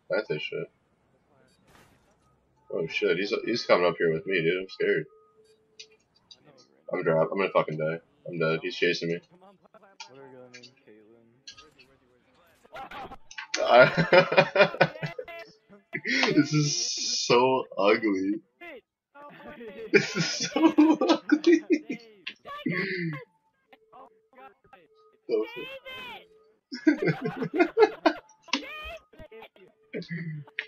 That's his shit. Oh shit, he's coming up here with me, dude. I'm scared. I'm gonna fucking die. I'm dead. He's chasing me. What are girl named Caitlin? This is so ugly. This is so ugly. So